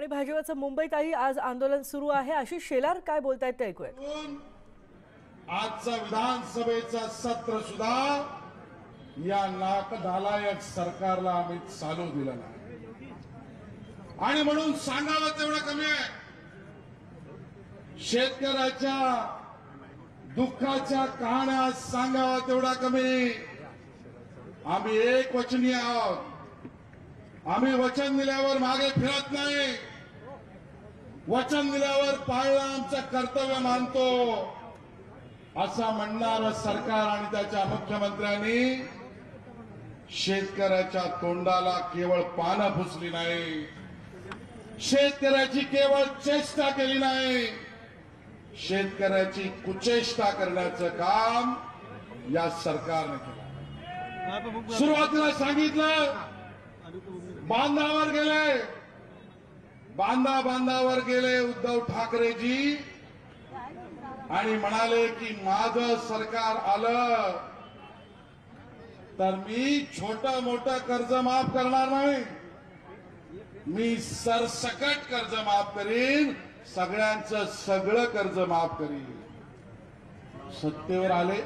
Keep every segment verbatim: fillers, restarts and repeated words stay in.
आणि भाजपचं मुंबईतही आज आंदोलन सुरू आहे। आशिष शेलार काय बोलतायत ते ऐकूयात। आजचा विधानसभेचा सत्र सुद्धा या नाकधालायक सरकारला आम्ही चालू दिला नाही आणि म्हणून सांगावं तेवढं कमी आहे। शेतकऱ्याच्या दुःखाच्या कहाण्या सांगावा तेवढा कमी। आम्ही एक वचनी आहोत। आम्ही वचन दिल्यावर मागे फिरत नाही। वचन दिल्यावर पाळणं आमचं कर्तव्य मानतो असं म्हणणारं सरकार आणि त्याच्या मुख्यमंत्र्यांनी शेतकऱ्याच्या तोंडाला केवळ पानं पुसली नाही, शेतकऱ्याची केवळ चेष्टा केली नाही, शेतकऱ्याची कुचेष्टा करण्याचं काम या सरकारने केलं। सुरुवातीला सांगितलं बांधावर गेले, बांधा बांधावर गेले उद्धव ठाकरेजी आणि म्हणाले की माझं सरकार आलं तर मी छोटं मोठं कर्ज माफ करणार नाही, मी सरसकट कर्ज माफ करीन, सगळ्यांचं सगळं कर्ज माफ करीन। सत्तेवर आले,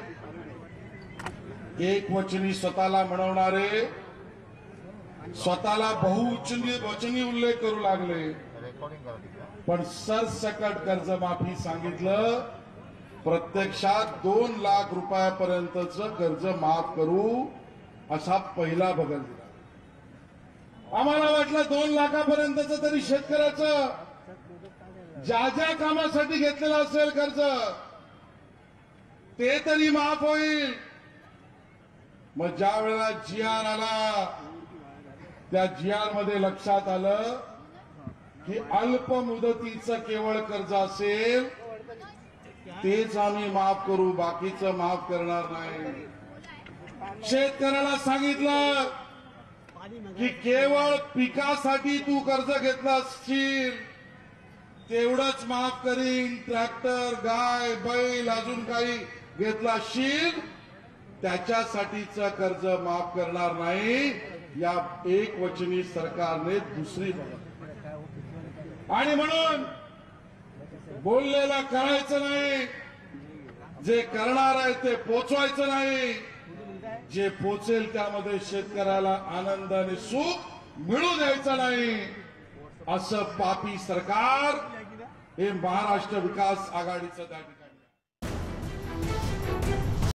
एक वचनी स्वतःला म्हणवणारे स्वतःला बहुवचनी वचनी उल्लेख करू लागले, पण सरसकट कर्जमाफी सांगितलं। प्रत्यक्षात दोन लाख रुपयापर्यंतचं कर्ज माफ करू असा पहिला बदल दिला। आम्हाला वाटलं दोन लाखापर्यंतचं तरी शेतकऱ्याचं ज्या ज्या कामासाठी घेतलेलं असेल कर्ज ते तरी माफ होईल। मग ज्या वेळेला जी आर आला त्या जी आर मध्ये लक्षात आलं की अल्प मुदतीचं केवळ कर्ज असेल तेच आम्ही माफ करू, बाकीचं माफ करणार नाही। शेतकऱ्याला सांगितलं की केवळ पिकासाठी तू कर्ज घेतला असशील तेवढंच माफ करीन, ट्रॅक्टर गाय बैल अजून काही घेतला असशील त्याच्यासाठीचं कर्ज माफ करणार नाही। या एक वचनी सरकारने दुसरी आणि म्हणून बोललेलं करायचं नाही, जे करणार आहे ते पोचवायचं नाही, जे पोचेल त्यामध्ये शेतकऱ्याला आनंद आणि सुख मिळू द्यायचं नाही। असं पापी सरकार हे महाराष्ट्र विकास आघाडीचं त्या